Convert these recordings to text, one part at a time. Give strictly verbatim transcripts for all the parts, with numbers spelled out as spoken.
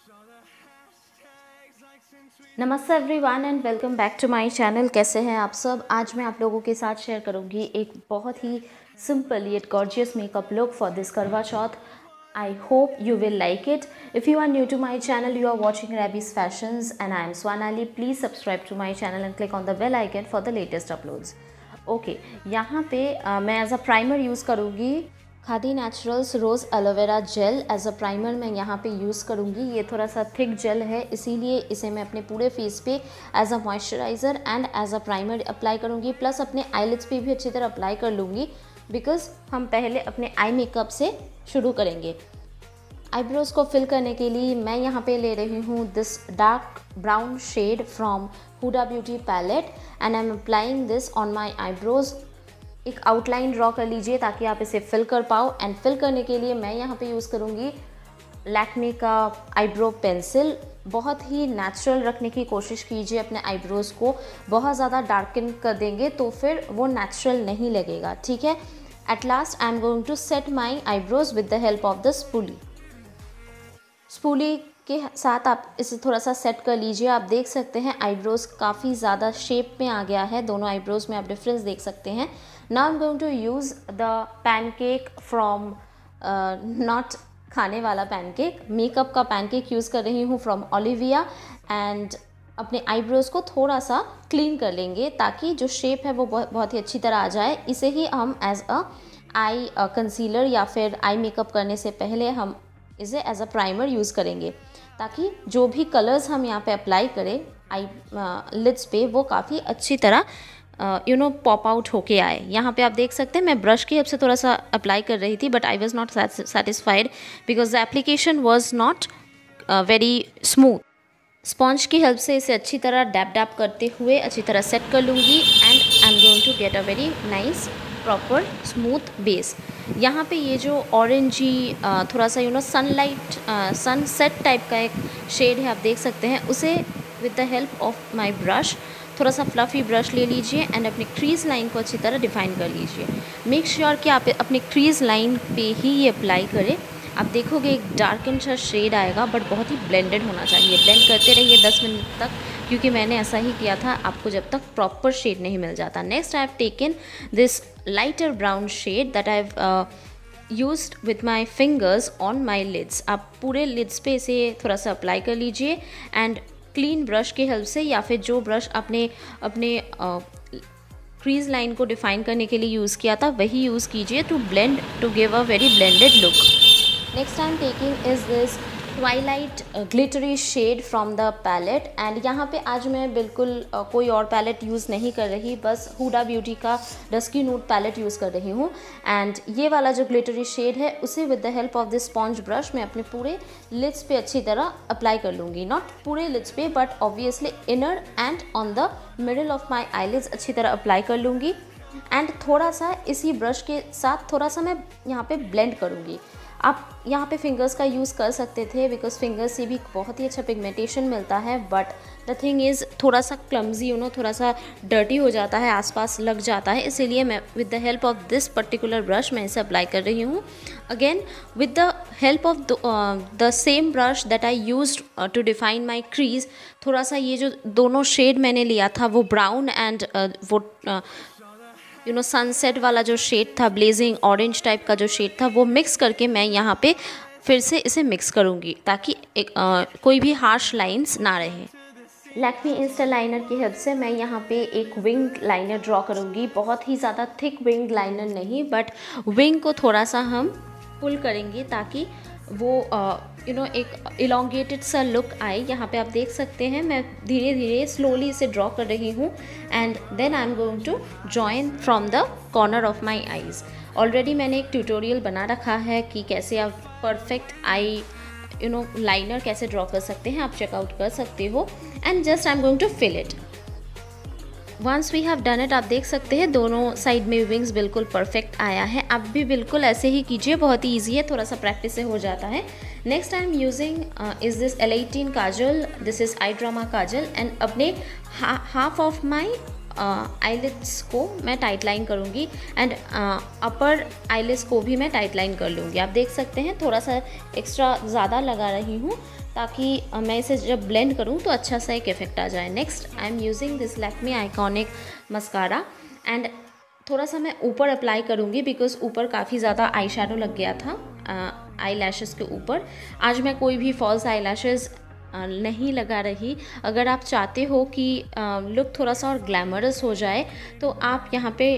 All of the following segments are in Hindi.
नमस्ते everyone and welcome back to my channel. कैसे हैं आप सब। आज मैं आप लोगों के साथ शेयर करूंगी एक बहुत ही simple yet gorgeous makeup look for this Karva Chauth. I hope you will like it. If you are new to my channel, you are watching Rabi's Fashions and I am Swanali. Please subscribe to my channel and click on the bell icon for the latest uploads. Okay okay, यहाँ पे uh, मैं एज अ प्राइमर यूज़ करूँगी Khadi naturals rose aloe vera gel. As a primer मैं यहाँ पे यूज़ करूँगी। ये थोड़ा सा थिक जेल है, इसीलिए इसे मैं अपने पूरे फेस पे as a moisturiser and as a primer apply करूँगी। प्लस अपने आईलिड्स पे भी अच्छी तरह अप्लाई कर लूँगी, बिकॉज हम पहले अपने आई मेकअप से शुरू करेंगे। आईब्रोज़ को फिल करने के लिए मैं यहाँ पे ले रही हूँ this dark brown shade from Huda beauty palette and I am applying this on my eyebrows. एक आउटलाइन ड्रॉ कर लीजिए ताकि आप इसे फिल कर पाओ। एंड फिल करने के लिए मैं यहाँ पे यूज़ करूँगी लैक्मे का आईब्रो पेंसिल। बहुत ही नेचुरल रखने की कोशिश कीजिए अपने आईब्रोज़ को। बहुत ज़्यादा डार्कन कर देंगे तो फिर वो नेचुरल नहीं लगेगा, ठीक है। At last I am going to set my eyebrows with the help of the spoolie. Spoolie के साथ आप इसे थोड़ा सा सेट कर लीजिए। आप देख सकते हैं आईब्रोज़ काफ़ी ज़्यादा शेप में आ गया है। दोनों आईब्रोज़ में आप डिफरेंस देख सकते हैं। Now I am going to use the pancake from not खाने वाला पैनकेक, मेकअप का पैनकेक यूज़ कर रही हूँ फ्रॉम ओलिविया। एंड अपने आईब्रोज़ को थोड़ा सा क्लीन कर लेंगे ताकि जो शेप है वो बहुत ही अच्छी तरह आ जाए। इसे ही हम एज अ आई कंसीलर या फिर आई मेकअप करने से पहले हम इसे एज अ प्राइमर यूज़ करेंगे, ताकि जो भी कलर्स हम यहाँ पे अप्लाई करें आई लिड्स पे वो काफ़ी अच्छी तरह यू नो पॉप आउट होके आए। यहाँ पे आप देख सकते हैं मैं ब्रश की हेल्प से थोड़ा सा अप्लाई कर रही थी, but I was not satisfied because the application was not very smooth. Sponge की हेल्प से इसे अच्छी तरह डैप डैप करते हुए अच्छी तरह सेट कर लूँगी and I am going to get a very nice proper smooth base. यहाँ पे ये जो ऑरेंजी थोड़ा सा you know sunlight sunset type का एक शेड है, आप देख सकते हैं उसे with the help of my brush थोड़ा सा फ्लफ़ी ब्रश ले लीजिए एंड अपनी क्रीज़ लाइन को अच्छी तरह डिफाइन कर लीजिए। मेक श्योर कि आप अपनी क्रीज़ लाइन पे ही ये अप्लाई करें। आप देखोगे एक डार्कन सा शेड आएगा, बट बहुत ही ब्लेंडेड होना चाहिए। ब्लेंड करते रहिए दस मिनट तक, क्योंकि मैंने ऐसा ही किया था आपको जब तक प्रॉपर शेड नहीं मिल जाता। Next I have taken this lighter brown shade that I have used with my fingers on my lids. आप पूरे लिड्स पे इसे थोड़ा सा अप्लाई कर लीजिए एंड क्लीन ब्रश की हेल्प से या फिर जो ब्रश आपने अपने क्रीज लाइन को डिफाइन करने के लिए यूज़ किया था वही यूज़ कीजिए to blend to give a very blended look. Next I am taking is this twilight glittery shade from the palette and यहाँ पे आज मैं बिल्कुल uh, कोई और पैलेट यूज़ नहीं कर रही, बस हुडा ब्यूटी का डस्की नूड पैलेट यूज़ कर रही हूँ। एंड ये वाला जो ग्लिटरी शेड है उसे with the help of this sponge brush मैं अपने पूरे लिड्स पे अच्छी तरह अप्लाई कर लूँगी। नॉट पूरे लिड्स पे, but obviously inner and on the middle of my eyelids अच्छी तरह अप्लाई कर लूँगी। एंड थोड़ा सा इसी ब्रश के साथ थोड़ा सा मैं यहाँ पे ब्लेंड करूँगी। आप यहाँ पे फिंगर्स का यूज़ कर सकते थे बिकॉज फिंगर्स से भी बहुत ही अच्छा पिगमेंटेशन मिलता है, बट द थिंग इज़ थोड़ा सा क्लम्जी यू नो थोड़ा सा डर्टी हो जाता है, आसपास लग जाता है, इसीलिए मैं with the help of this particular brush मैं इसे अप्लाई कर रही हूँ। Again with the help of the same brush that I used to define my crease. थोड़ा सा ये जो दोनों शेड मैंने लिया था वो ब्राउन एंड uh, वो uh, यू नो सनसेट वाला जो शेड था, ब्लेजिंग ऑरेंज टाइप का जो शेड था, वो मिक्स करके मैं यहाँ पे फिर से इसे मिक्स करूँगी ताकि एक आ, कोई भी हार्श लाइंस ना रहे। लैक्मे इंस्टा लाइनर की हेल्प से मैं यहाँ पे एक विंग लाइनर ड्रॉ करूँगी। बहुत ही ज़्यादा थिक विंग लाइनर नहीं, बट विंग को थोड़ा सा हम पुल करेंगे ताकि वो यू नो एक इलोंगेटेड सा लुक आए। यहाँ पे आप देख सकते हैं मैं धीरे धीरे स्लोली इसे ड्रॉ कर रही हूँ and then I am going to join from the corner of my eyes. Already मैंने एक ट्यूटोरियल बना रखा है कि कैसे आप perfect eye you know liner कैसे ड्रॉ कर सकते हैं, आप चेकआउट कर सकते हो। And just I am going to fill it. Once we have done it, आप देख सकते हैं दोनों साइड में विंग्स बिल्कुल परफेक्ट आया है। आप भी बिल्कुल ऐसे ही कीजिए, बहुत ही ईजी है, थोड़ा सा प्रैक्टिस से हो जाता है। Next I am using is this L eighteen kajal, this is eye drama kajal and अपने हाफ ऑफ माई आईलिड्स को मैं टाइट लाइन करूँगी एंड अपर आईलिड्स को भी मैं टाइट लाइन कर लूँगी। आप देख सकते हैं थोड़ा सा एक्स्ट्रा ज़्यादा लगा रही हूँ ताकि मैं इसे जब ब्लेंड करूँ तो अच्छा सा एक इफेक्ट आ जाए। Next I am using this Lakme iconic mascara and थोड़ा सा मैं ऊपर अप्लाई करूँगी बिकॉज ऊपर काफ़ी ज़्यादा आई शेडो लग गया था आई लैशेज़ के ऊपर। आज मैं कोई भी फॉल्स आई लैशेज़ नहीं लगा रही। अगर आप चाहते हो कि लुक थोड़ा सा और ग्लैमरस हो जाए तो आप यहाँ पे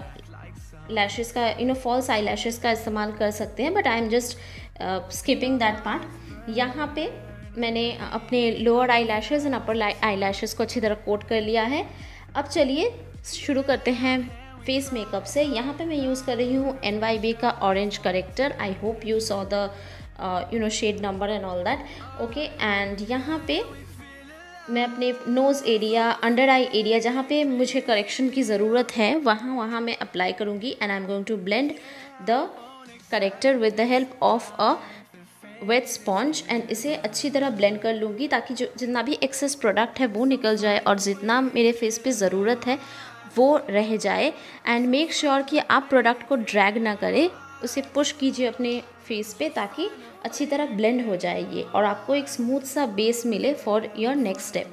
लैशेज़ का you know false eye lashes का इस्तेमाल कर सकते हैं, but I am just skipping that part. यहाँ पे मैंने अपने lower eye lashes and upper eye lashes को अच्छी तरह कोट कर लिया है। अब चलिए शुरू करते हैं फेस मेकअप से। यहाँ पे मैं यूज़ कर रही हूँ एन वाई बी का orange corrector. I hope you saw the you know shade number and all that okay. And यहाँ पे मैं अपने nose area, under eye area जहाँ पे मुझे करेक्शन की ज़रूरत है वहाँ वहाँ मैं अप्लाई करूँगी and I am going to blend the corrector with the help of a wet sponge and इसे अच्छी तरह ब्लेंड कर लूँगी ताकि जो जितना भी एक्सेस प्रोडक्ट है वो निकल जाए और जितना मेरे फेस पे ज़रूरत है वो रह जाए। एंड मेक श्योर कि आप प्रोडक्ट को ड्रैग ना करें, उसे पुश कीजिए अपने फेस पे ताकि अच्छी तरह ब्लेंड हो जाए ये और आपको एक स्मूथ सा बेस मिले for your next step.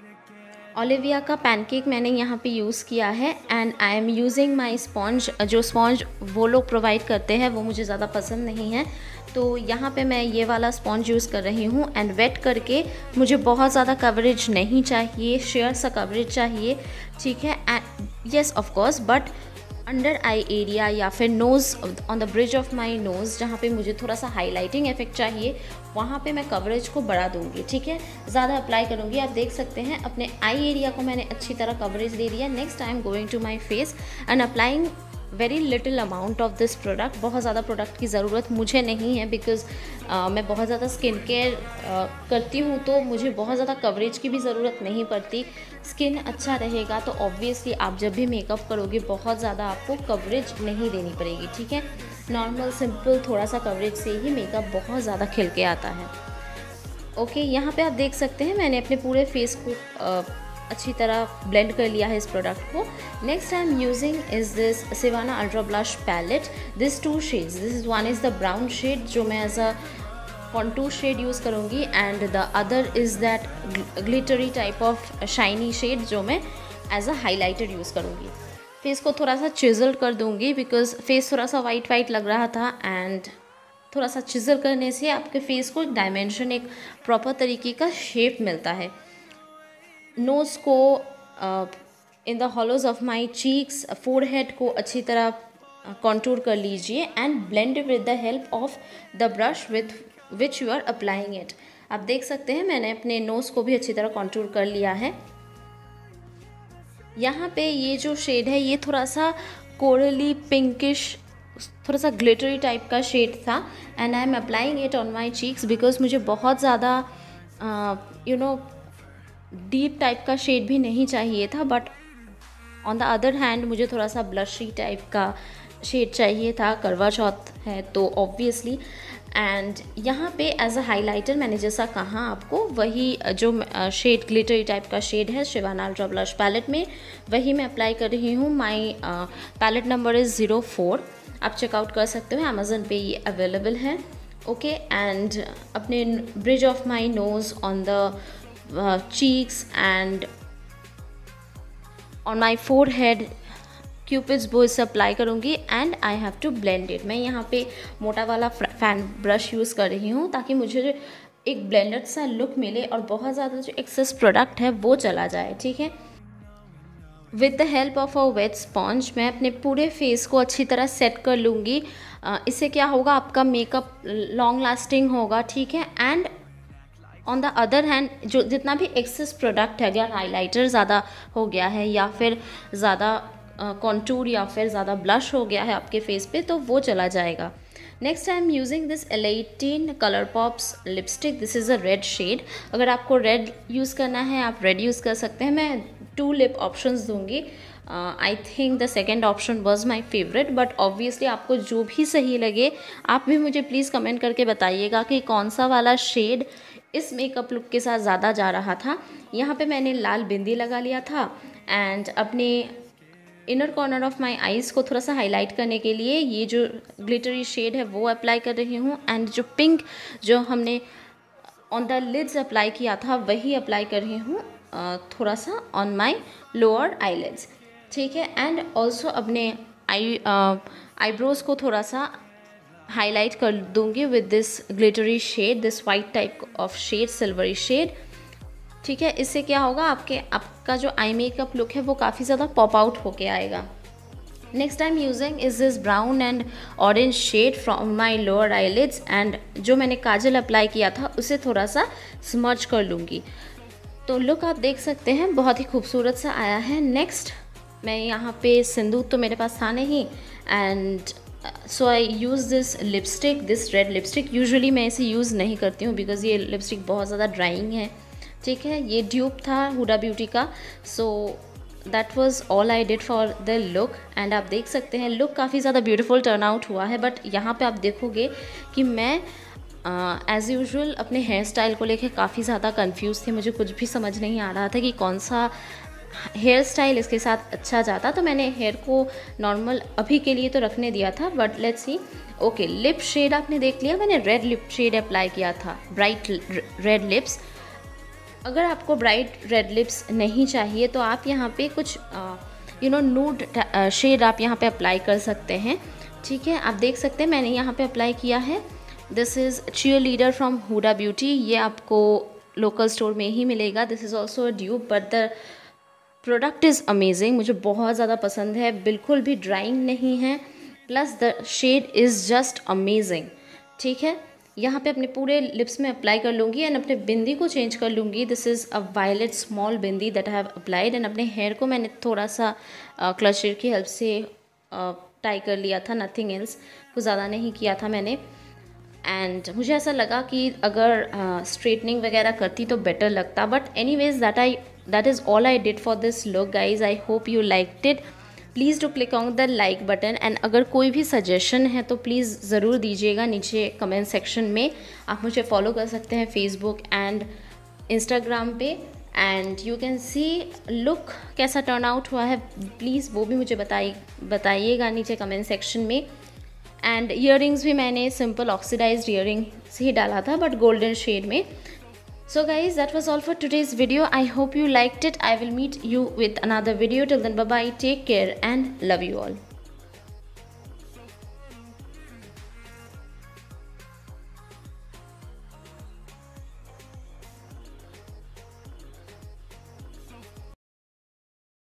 Olivia का पैनकेक मैंने यहाँ पे यूज़ किया है and I am using my sponge. जो स्पॉन्ज वो लोग प्रोवाइड करते हैं वो मुझे ज़्यादा पसंद नहीं है, तो यहाँ पे मैं ये वाला स्पॉन्ज यूज़ कर रही हूँ एंड वेट करके। मुझे बहुत ज़्यादा कवरेज नहीं चाहिए, शेयर सा कवरेज चाहिए, ठीक है। And yes of course, but under eye area या फिर nose on the bridge of my nose जहाँ पे मुझे थोड़ा सा हाईलाइटिंग इफेक्ट चाहिए वहाँ पे मैं कवरेज को बढ़ा दूँगी, ठीक है। ज़्यादा अप्लाई करूँगी। आप देख सकते हैं अपने आई एरिया को मैंने अच्छी तरह कवरेज दे दिया। Next I am going to my face and applying very little amount of this product. बहुत ज़्यादा प्रोडक्ट की ज़रूरत मुझे नहीं है बिकॉज़ uh, मैं बहुत ज़्यादा स्किन केयर uh, करती हूँ तो मुझे बहुत ज़्यादा कवरेज की भी ज़रूरत नहीं पड़ती। स्किन अच्छा रहेगा तो ऑब्वियसली आप जब भी मेकअप करोगे बहुत ज़्यादा आपको कवरेज नहीं देनी पड़ेगी, ठीक है। नॉर्मल सिंपल थोड़ा सा कवरेज से ही मेकअप बहुत ज़्यादा खिल के आता है। ओके, यहाँ पे आप देख सकते हैं मैंने अपने पूरे फेस को uh, अच्छी तरह ब्लेंड कर लिया है इस प्रोडक्ट को। Next I am using is this Sivanna ultra blush palette. This two shades, this is one is the brown shade जो मैं as a contour shade use करूँगी and the other is that glittery type of shiny shade जो मैं एज अ हाईलाइटर यूज़ करूँगी। फेस को थोड़ा सा चिज़ल कर दूँगी बिकॉज फेस थोड़ा सा वाइट वाइट लग रहा था एंड थोड़ा सा चिज़ल करने से आपके फेस को एक डायमेंशन, एक प्रॉपर तरीके का शेप मिलता है। नोज़ को in the hollows of my cheeks, forehead को अच्छी तरह कॉन्टूर कर लीजिए and blend with the help of the brush with which you are applying it. आप देख सकते हैं मैंने अपने नोज़ को भी अच्छी तरह कॉन्टूर कर लिया है। यहाँ पे ये जो शेड है ये थोड़ा सा कोरली पिंकिश, थोड़ा सा ग्लिटरी टाइप का शेड था and I am applying it on my cheeks because मुझे बहुत ज़्यादा यू नो डीप टाइप का शेड भी नहीं चाहिए था, but on the other hand मुझे थोड़ा सा ब्लशी टाइप का शेड चाहिए था। करवा चौथ है तो ऑब्वियसली। एंड यहाँ पे एज अ हाइलाइटर मैंने जैसा कहा आपको वही जो शेड ग्लिटरी टाइप का शेड है शिवाना अल्ट्रा ब्लश पैलेट में वही मैं अप्लाई कर रही हूँ। My palette number is zero four. आप चेकआउट कर सकते हो, अमेज़न पे ये अवेलेबल है। ओके, एंड अपने bridge of my nose on the Uh, cheeks and on my forehead Cupid's bow से अप्लाई करूँगी and I have to blend it. मैं यहाँ पे मोटा वाला फैन ब्रश यूज़ कर रही हूँ ताकि मुझे एक ब्लेंडेड सा लुक मिले और बहुत ज़्यादा जो एक्सेस प्रोडक्ट है वो चला जाए, ठीक है। With the help of a wet sponge मैं अपने पूरे फेस को अच्छी तरह सेट कर लूँगी। uh, इससे क्या होगा, आपका मेकअप लॉन्ग लास्टिंग होगा, ठीक है। And on the other hand जो जितना भी एक्सेस प्रोडक्ट है, अगर हाइलाइटर ज़्यादा हो गया है या फिर ज़्यादा कॉन्टूर uh, या फिर ज़्यादा ब्लश हो गया है आपके फेस पे तो वो चला जाएगा। Next I am using this L eighteen colour pops lipstick. This is a red shade. अगर आपको रेड यूज़ करना है आप रेड यूज़ कर सकते हैं। मैं टू लिप ऑप्शंस दूंगी। I think the second option was my favourite, but obviously आपको जो भी सही लगे आप भी मुझे प्लीज़ कमेंट करके बताइएगा कि कौन सा वाला शेड इस मेकअप लुक के साथ ज़्यादा जा रहा था। यहाँ पे मैंने लाल बिंदी लगा लिया था एंड अपने inner corner of my eyes को थोड़ा सा हाईलाइट करने के लिए ये जो ग्लिटरी शेड है वो अप्लाई कर रही हूँ। एंड जो पिंक जो हमने ऑन द लिड्स अप्लाई किया था वही अप्लाई कर रही हूँ थोड़ा सा ऑन माई लोअर आईलिड्स, ठीक है। एंड ऑल्सो अपने आई आईब्रोज़ को थोड़ा सा हाईलाइट कर दूंगी with this glittery shade, this white type of shade, silvery shade, ठीक है। इससे क्या होगा, आपके आपका जो आई मेकअप लुक है वो काफ़ी ज़्यादा पॉप आउट होके आएगा। Next I am using is this brown and orange shade from my lower eyelids. And जो मैंने काजल अप्लाई किया था उसे थोड़ा सा स्मर्च कर लूँगी। तो लुक आप देख सकते हैं बहुत ही खूबसूरत सा आया है। नेक्स्ट मैं यहाँ पे सिंदूर तो मेरे पास था नहीं, and so I use this lipstick, this red lipstick. Usually मैं इसे यूज़ नहीं करती हूँ बिकॉज़ ये लिपस्टिक बहुत ज़्यादा ड्राइंग है, ठीक है। ये ड्यूब था हुडा ब्यूटी का। So that was all I did for the look. And आप देख सकते हैं लुक काफ़ी ज़्यादा ब्यूटीफुल टर्न आउट हुआ है। बट यहाँ पे आप देखोगे कि मैं एज़ यूजुअल अपने हेयर स्टाइल को लेकर काफ़ी ज़्यादा कंफ्यूज थे। मुझे कुछ भी समझ नहीं आ रहा था कि कौन सा हेयर स्टाइल इसके साथ अच्छा जाता। तो मैंने हेयर को नॉर्मल अभी के लिए तो रखने दिया था, but let's see. Okay, lip shade आपने देख लिया, मैंने रेड लिप शेड अप्लाई किया था, ब्राइट रेड लिप्स। अगर आपको ब्राइट रेड लिप्स नहीं चाहिए तो आप यहाँ पे कुछ यू नो नूड शेड आप यहाँ पे अप्लाई कर सकते हैं, ठीक है। आप देख सकते हैं मैंने यहाँ पे अप्लाई किया है। This is cheerleader from Huda Beauty. ये आपको लोकल स्टोर में ही मिलेगा। This is also a dupe but the product is amazing, मुझे बहुत ज़्यादा पसंद है। बिल्कुल भी ड्राइंग नहीं है, plus the shade is just amazing, ठीक है। यहाँ पे अपने पूरे लिप्स में अप्लाई कर लूँगी एंड अपने बिंदी को चेंज कर लूँगी। This is a violet small bindi that I have applied. And अपने हेयर को मैंने थोड़ा सा क्लचर की हेल्प से टाई कर लिया था, नथिंग एल्स, कुछ ज़्यादा नहीं किया था मैंने। एंड मुझे ऐसा लगा कि अगर स्ट्रेटनिंग uh, वगैरह करती तो बेटर लगता, but anyways that I that is all I did for this look guys. I hope you liked it. Please do click on the like button. And अगर कोई भी सजेशन है तो प्लीज़ ज़रूर दीजिएगा नीचे कमेंट सेक्शन में। आप मुझे फॉलो कर सकते हैं फेसबुक एंड इंस्टाग्राम पे। And you can see look कैसा टर्न आउट हुआ है, प्लीज़ वो भी मुझे बताइए बताइएगा नीचे कमेंट सेक्शन में। एंड ईयरिंग्स भी मैंने सिंपल ऑक्सीडाइज्ड ईयरिंग से ही डाला था बट गोल्डन शेड में। So guys, that was all for today's video. I hope you liked it. I will meet you with another video. Till then, bye bye, take care and love you all.